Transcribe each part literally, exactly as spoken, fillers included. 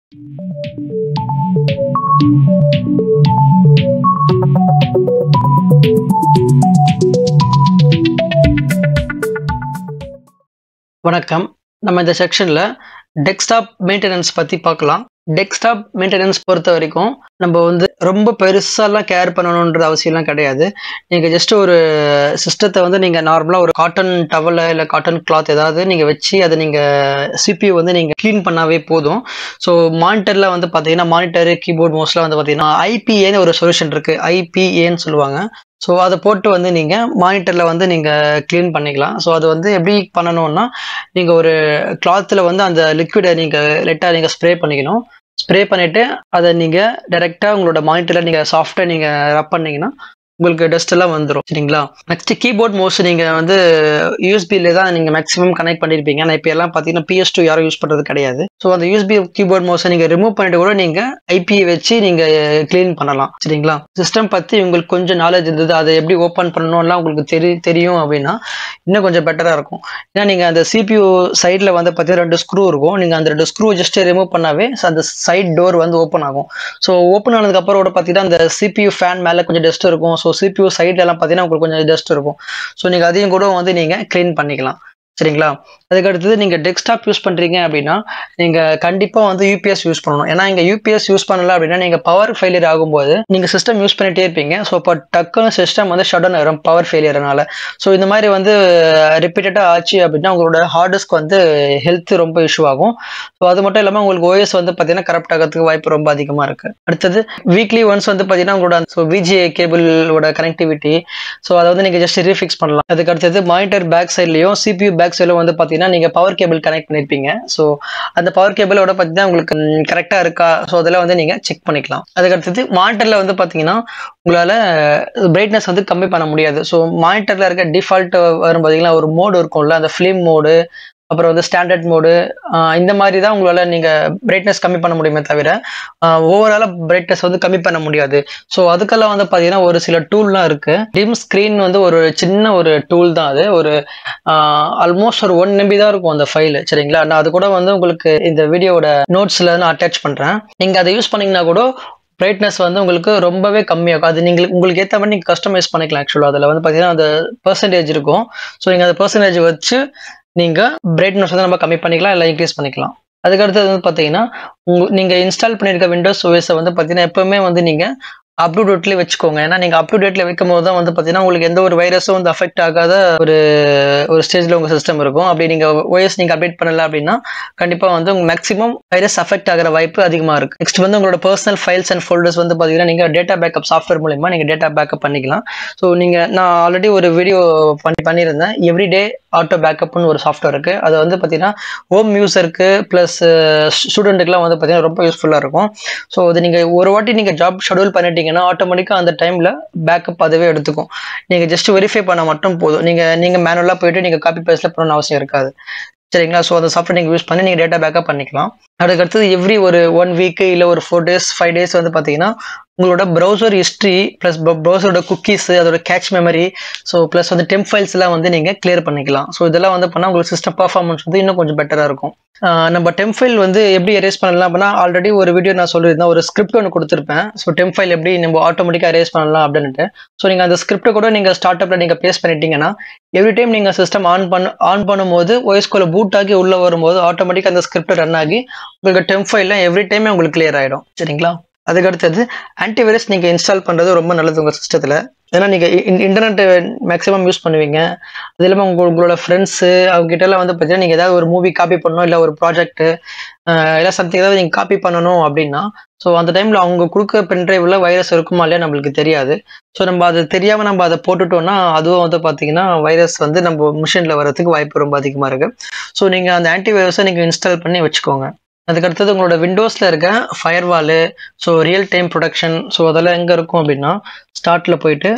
வணக்கம். நம்ம இந்த செக்ஷன்ல டெஸ்க்டாப் மெயின்டெனன்ஸ் பத்தி பார்க்கலாம். டெஸ்க்டாப் மெயின்டெனன்ஸ் பொறுத்த வரைக்கும் நம்ம வந்து ரொம்ப பெருசாலாம் கேர் பண்ணணுன்ற அவசியம்லாம் கிடையாது. நீங்க ஜஸ்ட் ஒரு சிஸ்டத்தை வந்து நீங்க நார்மலா ஒரு காட்டன் டவல் இல்லை காட்டன் கிளாத் ஏதாவது நீங்க வச்சு அதை நீங்க சிபியூ வந்து நீங்க கிளீன் பண்ணாவே போதும். ஸோ மானிட்டர்ல வந்து பார்த்தீங்கன்னா மானிட்டரு கீபோர்ட் மோஸ்ட்லாம் வந்து பார்த்தீங்கன்னா ஐபிஏன்னு ஒரு சொல்யூஷன் இருக்கு. ஐபிஏன்னு சொல்லுவாங்க. ஸோ அதை போட்டு வந்து நீங்கள் மானிட்டரில் வந்து நீங்கள் க்ளீன் பண்ணிக்கலாம். ஸோ அது வந்து எப்படி பண்ணணும்னா, நீங்கள் ஒரு கிளாத்தில் வந்து அந்த லிக்விடை நீங்கள் லைட்டாக நீங்கள் ஸ்ப்ரே பண்ணிக்கணும். ஸ்ப்ரே பண்ணிவிட்டு அதை நீங்கள் டைரெக்டாக உங்களோட மானிட்டரில் நீங்கள் சாஃப்டாக நீங்கள் ரப் பண்ணிங்கன்னா உங்களுக்கு டஸ்ட் எல்லாம் வந்துடும். சரிங்களா? நெக்ஸ்ட் கீபோர்ட் மவுஸ் நீங்கள் வந்து யூஎஸ்பியில தான் நீங்கள் மேக்ஸிமம் கனெக்ட் பண்ணியிருப்பீங்க. ஆனால் இப்போ எல்லாம் பார்த்தீங்கன்னா பிஎஸ் டூ யாரும் யூஸ் பண்ணுறது கிடையாது. ஸோ அந்த யூஎஸ்பி கீபோர்ட் மவுஸை நீங்கள் ரிமூவ் பண்ணிட்டு கூட நீங்கள் ஐபிஐ வச்சு நீங்கள் க்ளீன் பண்ணலாம். சரிங்களா? சிஸ்டம் பற்றி உங்களுக்கு கொஞ்சம் நாலேஜ் இருந்தது, அதை எப்படி ஓப்பன் பண்ணணும்லாம் உங்களுக்கு தெரி தெரியும் அப்படின்னா இன்னும் கொஞ்சம் பெட்டராக இருக்கும். ஏன்னா நீங்கள் அந்த சிபியூ சைடில் வந்து பார்த்தீங்கன்னா ரெண்டு ஸ்க்ரூ இருக்கும். நீங்கள் அந்த ரெண்டு ஸ்க்ரூ ஜஸ்ட் ரிமூவ் பண்ணாவே அந்த சைட் டோர் வந்து ஓப்பன் ஆகும். ஸோ ஓப்பன் ஆனதுக்கப்புறம் கூட பார்த்தீங்கன்னா அந்த சிபியூ ஃபேன் மேலே கொஞ்சம் டஸ்ட் இருக்கும். ஸோ சிபியூ சைட்ல எல்லாம் பார்த்தீங்கன்னா உங்களுக்கு கொஞ்சம் டஸ்ட் இருக்கும். ஸோ நீங்கள் அதையும் கூட வந்து நீங்கள் க்ளீன் பண்ணிக்கலாம். சரிங்களா? அதுக்கு அடுத்தது நீங்கள் டெஸ்க்டாப் யூஸ் பண்ணுறீங்க அப்படின்னா நீங்கள் கண்டிப்பாக வந்து யூபிஎஸ் யூஸ் பண்ணணும். ஏன்னா இங்கே யூபிஎஸ் யூஸ் பண்ணல அப்படின்னா நீங்கள் பவர் ஃபெயிலியர் ஆகும்போது நீங்கள் சிஸ்டம் யூஸ் பண்ணிட்டே இருப்பீங்க. ஸோ இப்போ டக்குன்னு சிஸ்டம் வந்து ஷட் டவுன் ஆயிரும் பவர் ஃபெயிலியர்னால. ஸோ இந்த மாதிரி வந்து ரிப்பீட்டடாக ஆச்சு அப்படின்னா உங்களோட ஹார்ட் டிஸ்க் வந்து ஹெல்த் ரொம்ப இஷ்யூ ஆகும். ஸோ அது மட்டும் இல்லாமல் உங்களுக்கு ஓஎஸ் வந்து பார்த்தீங்கன்னா கரப்ட் ஆகிறதுக்கு வாய்ப்பு ரொம்ப அதிகமாக இருக்குது. அடுத்தது வீக்லி ஒன்ஸ் வந்து பார்த்தீங்கன்னா உங்களோட ஸோ விஜிஏ கேபிளோட கனெக்டிவிட்டி ஸோ அதை வந்து நீங்கள் ஜஸ்ட் ரீஃபிக்ஸ் பண்ணலாம். அதுக்கு அடுத்தது மானிட்டர் பேக் சைட்லையும் சிபியூ பேக் சைடில் வந்து பார்த்தீங்கன்னா நீங்கள் பவர் கேபிள் கனெக்ட் பண்ணியிருப்பீங்க. ஸோ அந்த பவர் கேபிளோட பார்த்தீங்கன்னா உங்களுக்கு கரெக்டாக இருக்கா, ஸோ அதெல்லாம் வந்து நீங்கள் செக் பண்ணிக்கலாம். அதுக்கு அடுத்தது மானிட்டரில் வந்து பார்த்தீங்கன்னா உங்களால் பிரைட்னஸ் வந்து கம்மி பண்ண முடியாது. ஸோ மானிட்டரில் இருக்க டிஃபால்ட் வரும் பார்த்தீங்கன்னா ஒரு மோடு இருக்கும்ல, அந்த ஃபிலிம் மோடு, அப்புறம் வந்து ஸ்டாண்டர்ட் மோடு, இந்த மாதிரி தான் உங்களால் நீங்கள் பிரைட்னஸ் கம்மி பண்ண முடியுமே தவிர ஓவராலாக பிரைட்னஸ் வந்து கம்மி பண்ண முடியாது. ஸோ அதுக்கெல்லாம் வந்து பார்த்தீங்கன்னா ஒரு சில டூல்லாம் இருக்குது. டிம் ஸ்க்ரீன் வந்து ஒரு சின்ன ஒரு டூல் தான். அது ஒரு ஆல்மோஸ்ட் ஒரு ஒன் எம்பி தான் இருக்கும் அந்த ஃபைல். சரிங்களா? நான் அது கூட வந்து உங்களுக்கு இந்த வீடியோட நோட்ஸில் நான் அட்டாச் பண்ணுறேன். நீங்கள் அதை யூஸ் பண்ணிங்கன்னா கூட பிரைட்னஸ் வந்து உங்களுக்கு ரொம்பவே கம்மியாகும். அது நீங்கள் உங்களுக்கு ஏற்ற மாதிரி நீங்கள் கஸ்டமைஸ் பண்ணிக்கலாம். ஆக்சுவலாக அதில் வந்து பார்த்தீங்கன்னா அந்த பெர்சன்டேஜ் இருக்கும். ஸோ நீங்கள் அந்த பெர்சன்டேஜ் வச்சு நீங்கள் பிரைட்னஸ் வந்து நம்ம கம்மி பண்ணிக்கலாம், இல்லை இன்க்ரீஸ் பண்ணிக்கலாம். அதுக்கடுத்தது வந்து பார்த்தீங்கன்னா உங்க நீங்கள் இன்ஸ்டால் பண்ணியிருக்க விண்டோஸ் ஓஎஸை வந்து பார்த்தீங்கன்னா எப்பவுமே வந்து நீங்கள் அப் டு டேட்லேயே வச்சுக்கோங்க. ஏன்னா நீங்கள் அப் டு டேட்டில் வைக்கும் போது தான் வந்து பார்த்தீங்கன்னா உங்களுக்கு எந்த ஒரு வைரஸும் வந்து அஃபெக்ட் ஆகாத ஒரு ஒரு ஸ்டேஜில் உங்கள் சிஸ்டம் இருக்கும். அப்படி நீங்கள் ஓஎஸ் நீங்கள் அப்டேட் பண்ணல அப்படின்னா கண்டிப்பாக வந்து உங்கள் மேக்ஸிமம் வைரஸ் அஃபெக்ட் ஆகிற வாய்ப்பு அதிகமாக இருக்குது. நெக்ஸ்ட் வந்து உங்களோட பர்சனல் ஃபைல்ஸ் அண்ட் ஃபோல்டர்ஸ் வந்து பார்த்தீங்கன்னா நீங்கள் டேட்டா பேக்கப் சாஃப்ட்வேர் மூலமா நீங்கள் டேட்டா பேக்கப் பண்ணிக்கலாம். ஸோ நீங்கள் நான் ஆல்ரெடி ஒரு வீடியோ பண்ணி பண்ணியிருந்தேன் எவ்ரிடே ஆட்டோ பேக்கப்னு ஒரு சாஃப்ட்வேர் இருக்குது. அது வந்து பார்த்தீங்கன்னா ஹோம் யூஸருக்கு ப்ளஸ் ஸ்டூடெண்ட்டுக்குலாம் வந்து பார்த்தீங்கன்னா ரொம்ப யூஸ்ஃபுல்லாக இருக்கும். ஸோ அது நீங்கள் ஒரு வாட்டி நீங்கள் ஜாப் ஷெடியூல் பண்ணிட்டீங்கன்னா ஆட்டோமேட்டிக்காக அந்த டைமில் பேக்கப் அதுவே எடுத்துக்கும். நீங்கள் ஜஸ்ட் வெரிஃபை பண்ண மட்டும் போதும். நீங்கள் நீங்கள் மேனுவலாக போயிட்டு நீங்கள் காப்பி பேஸ்ட்டில் பண்ணணும்னு அவசியம் இருக்காது. சரிங்களா? ஸோ அந்த சாஃப்ட்வேர் நீங்கள் யூஸ் பண்ணி நீங்கள் டேட்டா பேக்கப் பண்ணிக்கலாம். அதுக்கடுத்தது எவ்ரி ஒரு ஒன் வீக்கு இல்லை ஒரு ஃபோர் டேஸ் ஃபைவ் டேஸ் வந்து பார்த்தீங்கன்னா உங்களோட ப்ரௌசர் ஹிஸ்ட்ரி ப்ளஸ் ப்ரௌசரோட குக்கீஸ், அதோட கேட்ச் மெமரி, ஸோ ப்ளஸ் வந்து டெம்ப் ஃபைல்ஸ் எல்லாம் வந்து நீங்கள் கிளியர் பண்ணிக்கலாம். ஸோ இதெல்லாம் வந்து பண்ணால் உங்களுக்கு சிஸ்டம் பர்ஃபார்மன்ஸ் வந்து இன்னும் கொஞ்சம் பெட்டராக இருக்கும். நம்ம டெம்ப் ஃபைல் வந்து எப்படி எரேஸ் பண்ணலாம் அப்படின்னா ஆல்ரெடி ஒரு வீடியோ நான் சொல்லியிருந்தேன், ஒரு ஸ்கிரிப்ட் ஒன்று கொடுத்துருப்பேன். ஸோ டெம்ப் ஃபைல் எப்படி நம்ம ஆட்டோமேட்டிக்காக எரேஸ் பண்ணலாம் அப்படின்ட்டு. ஸோ நீங்கள் அந்த ஸ்கிரிப்டை கூட நீங்கள் ஸ்டார்ட் அப்பில் நீங்கள் பேஸ்ட் பண்ணிட்டீங்கன்னா எவ்ரி டைம் நீங்கள் சிஸ்டம் ஆன் பண்ண ஆன் பண்ணும்போது ஓஎஸ்குள்ள பூட் ஆகி உள்ளே வரும்போது ஆட்டோமேட்டிக்காக அந்த ஸ்கிரிப்ட் ரன் ஆகி உங்களுக்கு டெம்ப் ஃபைல்லாம் எவ்ரி டைமே உங்களுக்கு கிளியர் ஆகிடும். சரிங்களா? அதுக்கடுத்தது ஆன்டிவைரஸ் நீங்கள் இன்ஸ்டால் பண்ணுறது ரொம்ப நல்லது உங்கள் சிஸ்டத்தில். ஏன்னா நீங்கள் இன்டர்நெட் மேக்ஸிமம் யூஸ் பண்ணுவீங்க. அது இல்லாமல் உங்கள் உங்களோட ஃப்ரெண்ட்ஸு அவங்ககிட்டலாம் வந்து பார்த்தீங்கன்னா நீங்கள் ஏதாவது ஒரு மூவி காப்பி பண்ணணும், இல்லை ஒரு ப்ராஜெக்ட்டு இல்லை சம்திங் ஏதாவது நீங்கள் காப்பி பண்ணணும் அப்படின்னா ஸோ அந்த டைமில் அவங்க கொடுக்குற பென்ட்ரைவில் வைரஸ் இருக்குமா இல்லையா நம்மளுக்கு தெரியாது. ஸோ நம்ம அது தெரியாமல் நம்ம அதை போட்டுட்டோம்னா அதுவும் வந்து பார்த்தீங்கன்னா வைரஸ் வந்து நம்ம மிஷினில் வரதுக்கு வாய்ப்பு ரொம்ப அதிகமாக இருக்குது. ஸோ நீங்கள் அந்த ஆன்டிவைரஸை நீங்கள் இன்ஸ்டால் பண்ணி வச்சுக்கோங்க. அதுக்கடுத்தது உங்களோட விண்டோஸில் இருக்க firewall, so real time protection, so அதெல்லாம் எங்கே இருக்கும் அப்படின்னா ஸ்டார்ட்டில் போயிட்டு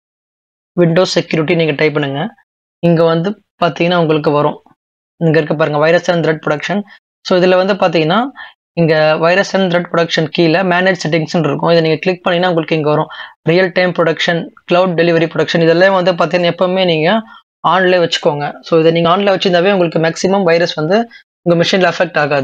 விண்டோஸ் செக்யூரிட்டி நீங்கள் டைப் பண்ணுங்கள். இங்கே வந்து பார்த்தீங்கன்னா உங்களுக்கு வரும், இங்கே இருக்க பாருங்கள் virus and threat protection. So இதில் வந்து பார்த்தீங்கன்னா இங்கே வைரஸ் அண்ட் த்ரெட் ப்ரொடக்ஷன் கீழே மேனேஜ் செட்டிங்ஸ்ன்னு இருக்கும். இதை நீங்கள் கிளிக் பண்ணிங்கன்னா உங்களுக்கு இங்கே வரும் real time protection, cloud delivery protection. இதெல்லாம் வந்து பார்த்தீங்கன்னா எப்போவுமே நீங்கள் ஆன்லேயே வச்சுக்கோங்க. ஸோ இதை நீங்கள் ஆன்ல வச்சுருந்தாவே உங்களுக்கு மேக்ஸிமம் வைரஸ் வந்து உங்கள் மிஷினில் அஃபெக்ட் ஆகாது.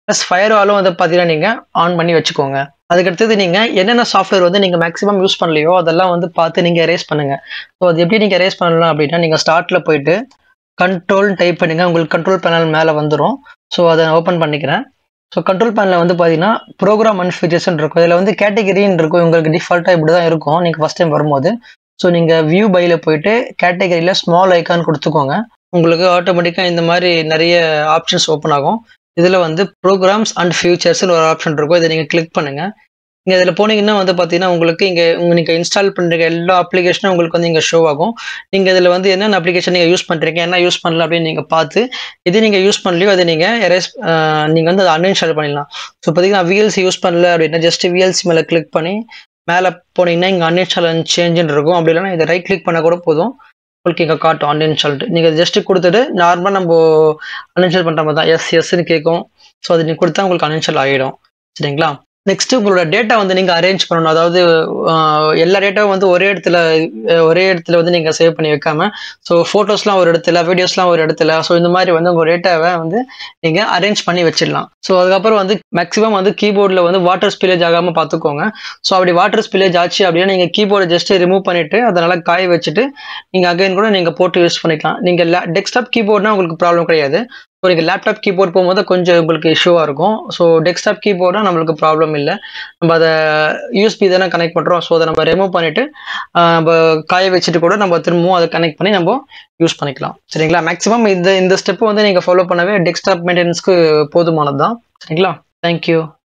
ப்ளஸ் ஃபயர் வாலும் வந்து பார்த்தீங்கன்னா நீங்கள் ஆன் பண்ணி வச்சுக்கோங்க. அதுக்கடுத்தது நீங்கள் என்னென்ன சாஃப்ட்வேர் வந்து நீங்கள் மேக்ஸிமம் யூஸ் பண்ணலையோ அதெல்லாம் வந்து பார்த்து நீங்கள் எரேஸ் பண்ணுங்கள். ஸோ அது எப்படி நீங்கள் எரேஸ் பண்ணலாம் அப்படின்னா, நீங்கள் ஸ்டார்ட்டில் போயிட்டு கண்ட்ரோல் டைப் பண்ணுங்க. உங்களுக்கு கண்ட்ரோல் பேனல் மேலே வந்துடும். ஸோ அதை ஓப்பன் பண்ணிக்கிறேன். ஸோ கண்ட்ரோல் பேனலில் வந்து பார்த்தீங்கன்னா ப்ரோக்ராம் அண்ட் ஃபீச்சர்ஸ்ன்னு இருக்கும். இதில் வந்து கேட்டகரின்னு இருக்கும். உங்களுக்கு டிஃபால்ட்டாக இப்படி தான் இருக்கும் நீங்கள் ஃபஸ்ட் டைம் வரும்போது. ஸோ நீங்கள் வியூ பையில் போயிட்டு கேட்டகரியில் ஸ்மால் ஐக்கான் கொடுத்துக்கோங்க. உங்களுக்கு ஆட்டோமேட்டிக்காக இந்த மாதிரி நிறைய ஆப்ஷன்ஸ் ஓப்பன் ஆகும். இதில் வந்து ப்ரோக்ராம்ஸ் அண்ட் ஃபியூச்சர்ஸ்னு ஒரு ஆப்ஷன் இருக்கும். இதை நீங்கள் கிளிக் பண்ணுங்கள். நீங்கள் இதில் போனீங்கன்னா வந்து பார்த்தீங்கன்னா உங்களுக்கு இங்கே நீங்கள் இன்ஸ்டால் பண்ணுற எல்லா அப்ளிகேஷனும் உங்களுக்கு வந்து இங்கே ஷோ ஆகும். நீங்கள் இதில் வந்து என்னென்ன அப்ளிகேஷன் நீங்கள் யூஸ் பண்ணுறீங்க, என்ன யூஸ் பண்ணல அப்படின்னு நீங்கள் பார்த்து எது நீங்கள் யூஸ் பண்ணலையோ அதை நீங்கள் எரேஸ் நீங்கள் வந்து அதை அன்இன்ஸ்டால் பண்ணிடலாம். ஸோ பார்த்தீங்கன்னா விஎல்சி யூஸ் பண்ணல அப்படின்னா ஜஸ்ட் விஎல்சி மேலே கிளிக் பண்ணி மேலே போனீங்கன்னா இங்கே அன்இன்ஸ்டால் அண்ட் சேஞ்சுன்னு இருக்கும். அப்படி இல்லைன்னா இதை ரைட் கிளிக் பண்ணால் கூட போதும், உங்களுக்கு இங்கே காட்டும் அன்இன்ஸ்டால்டு. நீங்கள் ஜஸ்ட்டு கொடுத்துட்டு நார்மலாக நம்ம அன்இன்ஸ்டால் பண்ணுற மாதிரி தான் எஸ் எஸ்ன்னு கேட்கும். ஸோ அது நீங்கள் கொடுத்தா உங்களுக்கு அன்இன்ஸ்டால் ஆகிடும். சரிங்களா? நெக்ஸ்ட் உங்களோட டேட்டா வந்து நீங்கள் அரேஞ்ச் பண்ணணும். அதாவது எல்லா டேட்டாவும் வந்து ஒரே இடத்துல ஒரே இடத்துல வந்து நீங்கள் சேவ் பண்ணி வைக்காம, ஸோ ஃபோட்டோஸ்லாம் ஒரு இடத்துல, வீடியோஸ்லாம் ஒரு இடத்துல, ஸோ இந்த மாதிரி வந்து உங்கள் டேட்டாவை வந்து நீங்கள் அரேஞ்ச் பண்ணி வச்சிடலாம். ஸோ அதுக்கப்புறம் வந்து மேக்ஸிமம் வந்து கீபோர்டில் வந்து வாட்டர் ஸ்பில்லேஜ் ஆகாமல் பார்த்துக்கோங்க. ஸோ அப்படி வாட்டர் ஸ்பில்லேஜ் ஆச்சு அப்படின்னா நீங்கள் கீபோர்டை ஜஸ்ட் ரிமூவ் பண்ணிவிட்டு அதை நல்லா காய வச்சுட்டு நீங்கள் அகைன் கூட நீங்கள் போட்டு யூஸ் பண்ணிக்கலாம். நீங்கள் டெஸ்க்டாப் கீபோர்ட்னா உங்களுக்கு ப்ராப்ளம் கிடையாது. ஸோ நீங்கள் லேப்டாப் கீபோர்ட் போகும்போது கொஞ்சம் உங்களுக்கு இஷ்யூவாக இருக்கும். ஸோ டெஸ்க்டாப் கீபோர்டாக நம்மளுக்கு ப்ராப்ளம் இல்லை. நம்ம அதை யூஎஸ்பி தானே கனெக்ட் பண்ணுறோம். ஸோ அதை நம்ம ரிமூவ் பண்ணிவிட்டு நம்ம காய வச்சுட்டு கூட நம்ம திரும்பவும் அதை கனெக்ட் பண்ணி நம்ம யூஸ் பண்ணிக்கலாம். சரிங்களா? மேக்ஸிமம் இந்த இந்த ஸ்டெப்பு வந்து நீங்கள் ஃபாலோ பண்ணவே டெஸ்க்டாப் மெயின்டெனன்ஸ்க்கு போதுமானது தான். சரிங்களா? தேங்க்யூ.